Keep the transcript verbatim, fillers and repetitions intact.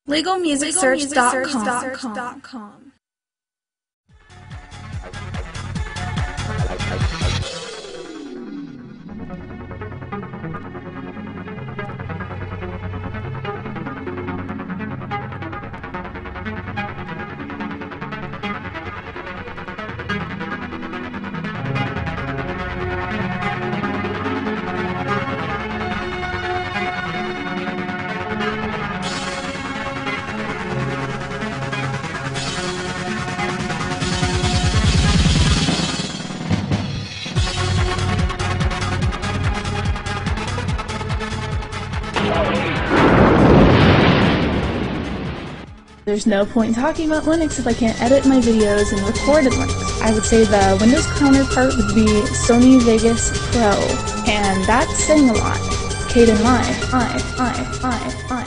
legal music search dot com. There's no point in talking about Linux if I can't edit my videos and record in Linux. I would say the Windows counterpart would be Sony Vegas Pro, and that's saying a lot. Kden Live, I, I, I, I.